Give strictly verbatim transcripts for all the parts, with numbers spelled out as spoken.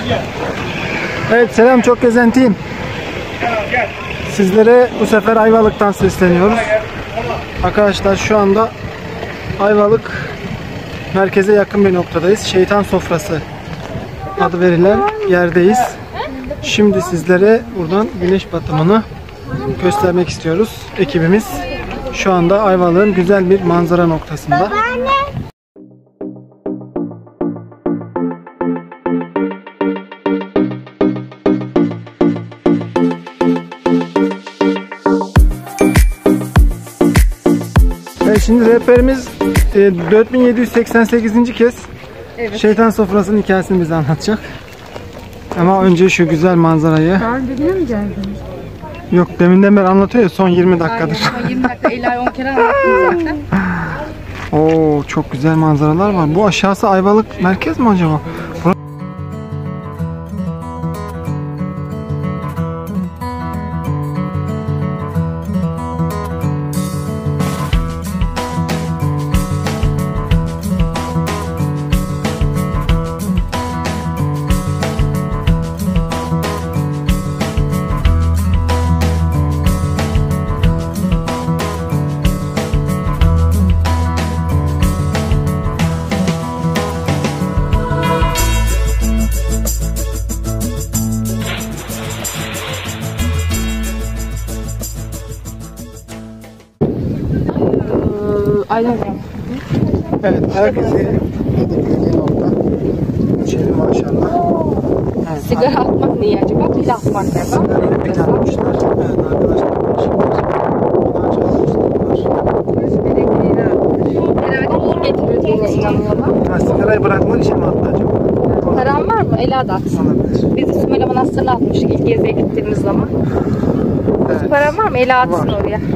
Evet, selam çok gezentiyim. Sizlere bu sefer Ayvalık'tan sesleniyoruz. Arkadaşlar şu anda Ayvalık merkeze yakın bir noktadayız. Şeytan Sofrası adı verilen yerdeyiz. Şimdi sizlere buradan güneş batımını göstermek istiyoruz. Ekibimiz şu anda Ayvalık'ın güzel bir manzara noktasında. Evet, şimdi rehberimiz e, dört bin yedi yüz seksen sekizinci kez evet. Şeytan Sofrası'nın hikayesini bize anlatacak. Ama önce şu güzel manzarayı. Daha önce mi geldiniz? Yok, deminden beri anlatıyor ya, son yirmi dakikadır. Aynen, son yirmi dakika, Ela'yı on kere anlattım zaten. Oo, çok güzel manzaralar var. Bu aşağısı Ayvalık merkez mi acaba? Burası... Aynen. Evet, ayak izi dediği nokta. İçeri maşallah. Evet, sigara atmak niye acaba? Pil atmak galiba. Sigara pil atmışlar. Evet arkadaşlar. Herhalde iyi getiriyor diye inanıyorlar. Ha, sigarayı bırakmak için mi attı acaba? Param var mı? Ela da atsın. Biz de Sümele Manastırı'na atmıştık ilk geziye gittiğimiz zaman. Evet. Param var mı? Ela atsın var oraya.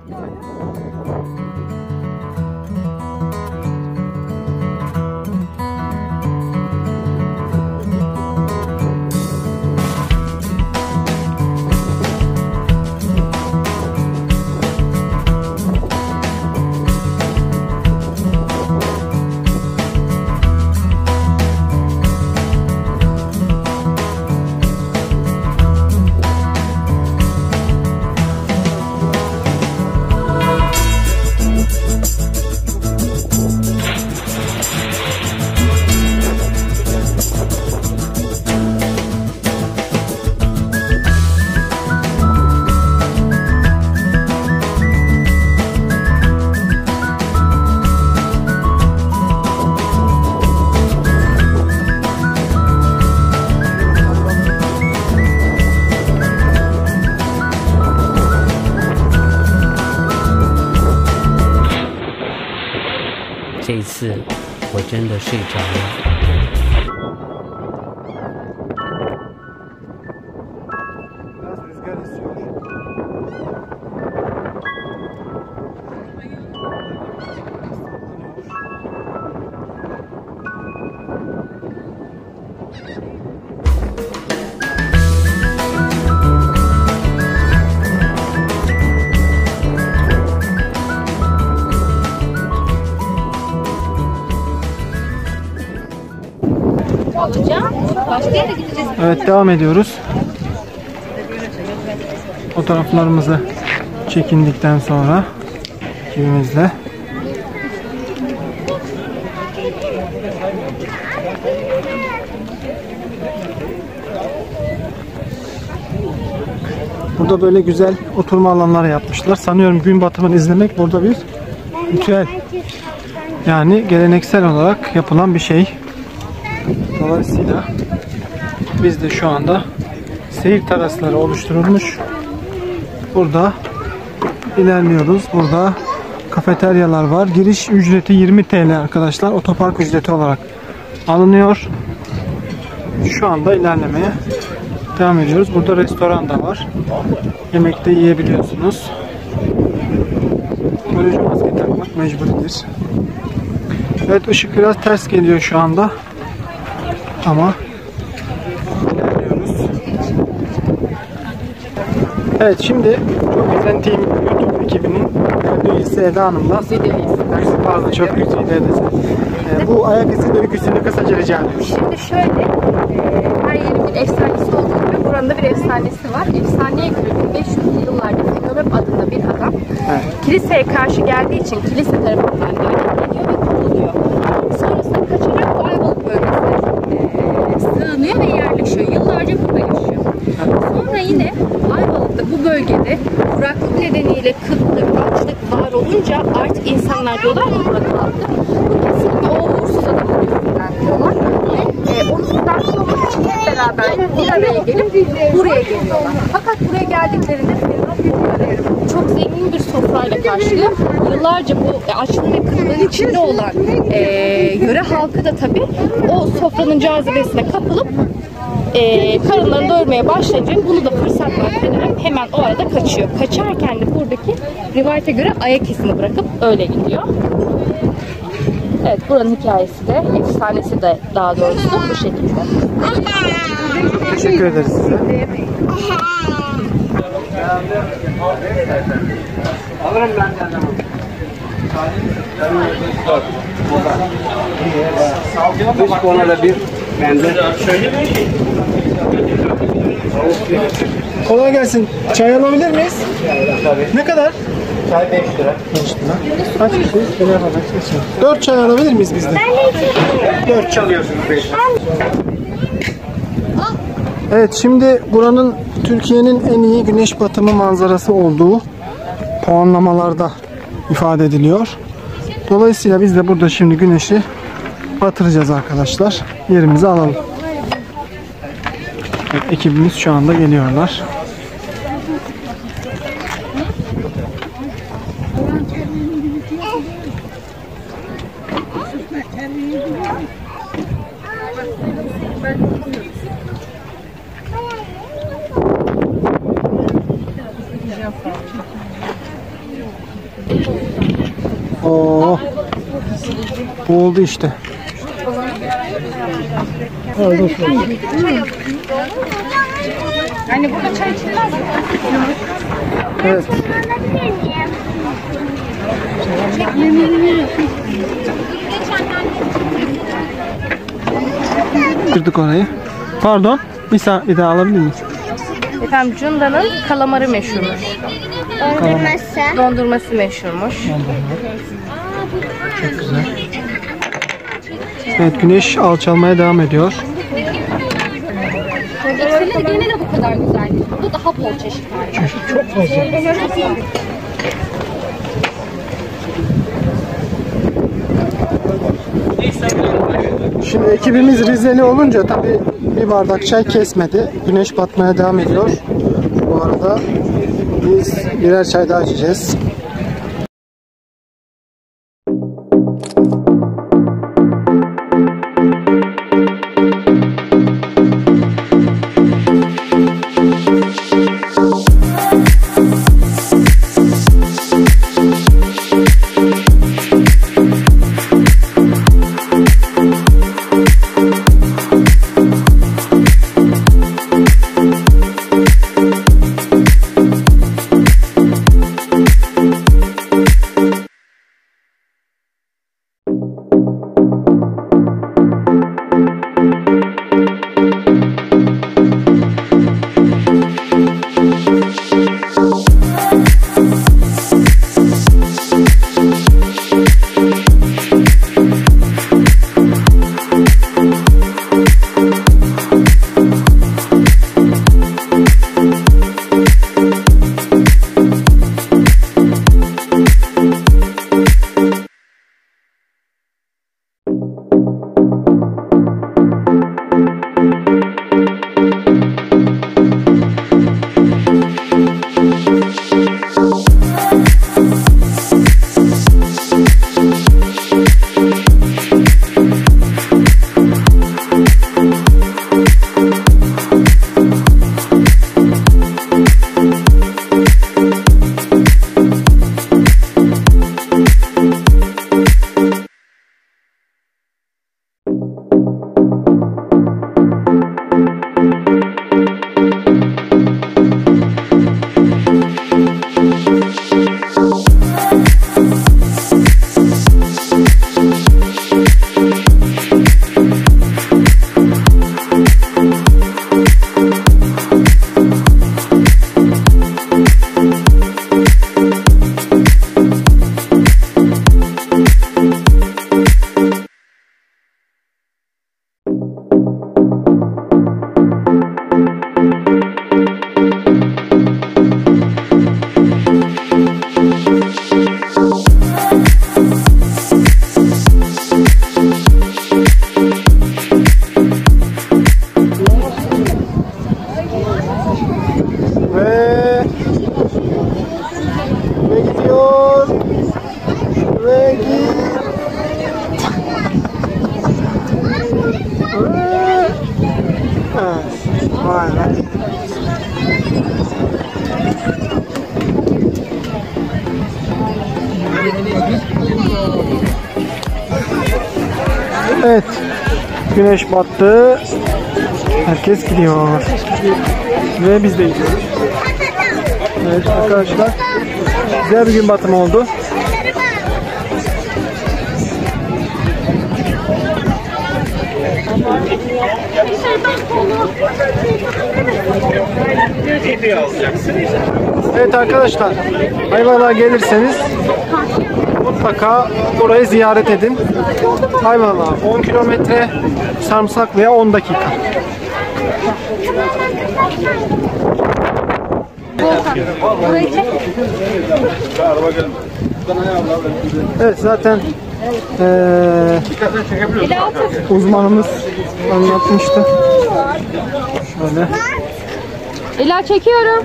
这一次我真的睡着了。 Evet, devam ediyoruz. Fotoğraflarımızı çekindikten sonra ekibimizle burada böyle güzel oturma alanları yapmışlar. Sanıyorum gün batımını izlemek burada bir ritüel. Yani geleneksel olarak yapılan bir şey. Dolayısıyla biz de şu anda seyir terasları oluşturulmuş. Burada ilerliyoruz. Burada kafeteryalar var. Giriş ücreti yirmi TL arkadaşlar. Otopark ücreti olarak alınıyor. Şu anda ilerlemeye devam ediyoruz. Burada restoran da var. Yemek de yiyebiliyorsunuz. Koruyucu maske takmak mecburidir. Evet, ışık biraz ters geliyor şu anda. Ama ilerliyoruz. Evet, şimdi çok gezentiyim YouTube ekibinin üyesi Eda Hanım'la. Pardon, çok üzüldü Eda. Ee, bu ayak izi öyküsünü kısaca rica ediyorum. Şimdi şöyle, her yerin bir efsanesi olduğu gibi buranın da bir efsanesi var. Efsaneye göre bin beş yüzlü yıllarda Filolog adında bir adam Evet. kiliseye karşı geldiği için kilise tarafından lanetleniliyor ve kovuluyor. Sonrasında kaçarak bu Ayvalık bölgesine e, sığınıyor ve yerleşiyor. Yıllarca burada yaşıyor. Sonra yine Ayvalık'ta bu bölgede kuraklık nedeniyle kıtlık, açlık var olunca artık insanlar diyorlar ki burada kaldı. Bu kesinlikle o uğursuz adamın yüzünden diyorlar. Ve e, onu buradan kovmak için hep beraber bir araya gelip buraya geliyorlar. Fakat buraya geldiklerinde çok zengin bir sofrayla karşılıyor. Yıllarca bu açlığın ve kıtlığın içinde olan e, yöre halkı da tabii o sofranın cazibesine kapılıp e, karınlarını doyurmaya başlayınca bunu da fırsat vererek hemen o arada kaçıyor. Kaçarken de buradaki rivayete göre ayak kesimi bırakıp öyle gidiyor. Evet, buranın hikayesi de, efsanesi de daha doğrusu bu şekilde. Teşekkür ederiz size. Alırım ben senden. Üç konuda bir bende. Kolay gelsin. Çay alabilir miyiz? Tabii. Ne kadar? Çay beş lira. beş lira. Kaç kişiyiz? dört çay alabilir miyiz biz de? Dört çalıyorsunuz beş lira. Evet, şimdi buranın Türkiye'nin en iyi güneş batımı manzarası olduğu puanlamalarda ifade ediliyor. Dolayısıyla biz de burada şimdi güneşi batıracağız arkadaşlar. Yerimizi alalım. Evet, ekibimiz şu anda geliyorlar. Oo. Bu oldu işte. Yani burada çay içilmez mi? Evet. Kırdık orayı. Pardon. Bir, sa- bir daha alabilir miyiz? Efendim Cunda'nın kalamarı meşhurmuş. Dondurması. Dondurması meşhurmuş. Çok güzel. Evet, güneş alçalmaya devam ediyor. Ekseleri gene de bu kadar güzel değil. Burada daha bol çeşit var. Çeşit çok fazla. Şimdi ekibimiz Rizeli olunca tabii bir bardak çay kesmedi. Güneş batmaya devam ediyor. Bu arada biz birer çay daha içeceğiz. Ve ve gidiyor ve git. Evet, vay be. Evet, güneş battı. Herkes gidiyor. Ve biz de gidiyoruz. Evet arkadaşlar, güzel bir gün batımı oldu. Evet arkadaşlar, Ayvalık'a gelirseniz mutlaka burayı ziyaret edin. Ayvalık'a on kilometre, Sarımsaklı'ya on dakika. Evet zaten ee, uzmanımız anlatmıştı. Şöyle. Ela çekiyorum.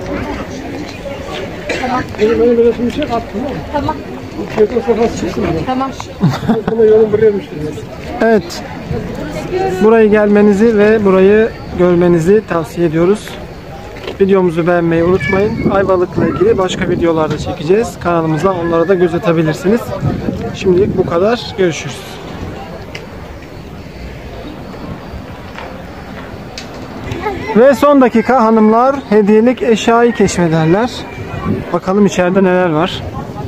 Tamam. Tamam. Evet. Burayı gelmenizi ve burayı görmenizi tavsiye ediyoruz. Videomuzu beğenmeyi unutmayın. Ayvalık'la ilgili başka videolarda çekeceğiz. Kanalımızdan onlara da göz atabilirsiniz. Şimdilik bu kadar. Görüşürüz. Ve son dakika hanımlar hediyelik eşyayı keşfederler. Bakalım içeride neler var.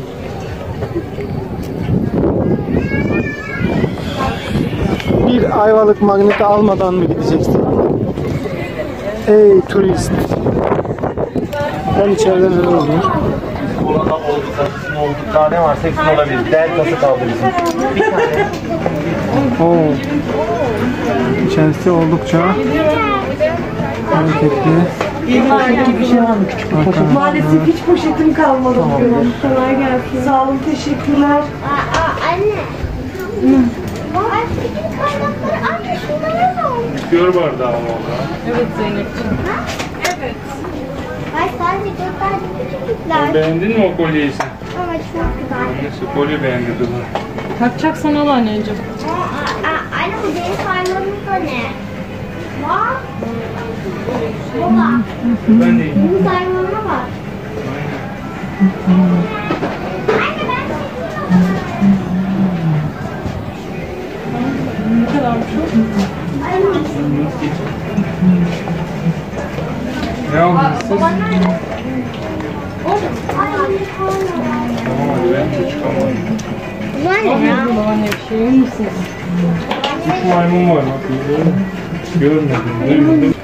Bir Ayvalık magneti almadan mı gideceksin? Ey turist. Ben içeride neler oluyor? Olduk tane var, seksin olabilir. Deltası kaldı bizim. Bir tane. Oo. İçerisi oldukça hareketli. Bir şey var mı küçük bir poşet? Maalesef hiç poşetim kalmadı. Tamam. Kolay gelsin. Sağ olun, teşekkürler. Aa, anne. Hı. Ay, senin kaynakları anne şunlara ne olmuş? Gör bardağı valla. Evet Zeynep'ciğim. Evet. Ay sadece dört tane küçükler. Beğendin mi o kolyeyi sen? Ama çok güzel. Nasıl kolye beğendirdi bu? Takacaksan al anneciğim. Aa, aa, anne bu deniz hayvanımız da ne? Bak. Baba. Ben de Deniz hayvanına bak. Anne ben Ne kadar çok? ne almışsın? Tamam hadi ben de çıkamadım. Bunlar ne ya? Babaanne bir şey verir misiniz? Üç maymun var bak. Görmedim. Duymadım.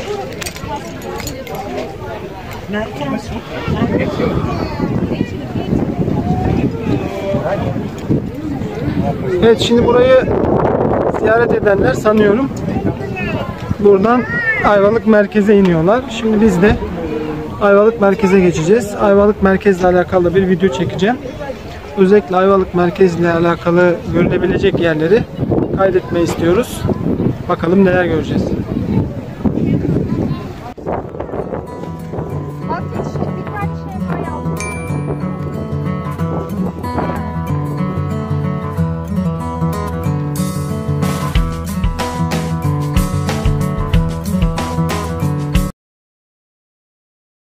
Evet şimdi burayı ziyaret edenler sanıyorum buradan Ayvalık merkeze iniyorlar. Şimdi biz de Ayvalık merkeze geçeceğiz. Ayvalık merkezle alakalı bir video çekeceğim. Özellikle Ayvalık merkezle alakalı görülebilecek yerleri kaydetmeyi istiyoruz. Bakalım neler göreceğiz.